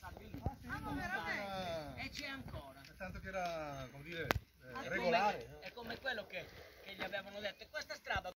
passarvi lì. Ah, E c'è ancora. tanto che era, come dire, regolare. È come quello che gli avevano detto, questa strada